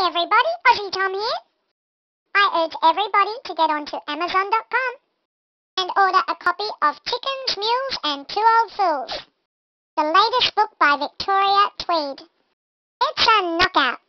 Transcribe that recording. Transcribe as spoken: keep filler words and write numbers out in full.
everybody, Aussie Tom here. I urge everybody to get onto Amazon dot com and order a copy of Chickens, Mules and Two Old Fools, the latest book by Victoria Twead. It's a knockout.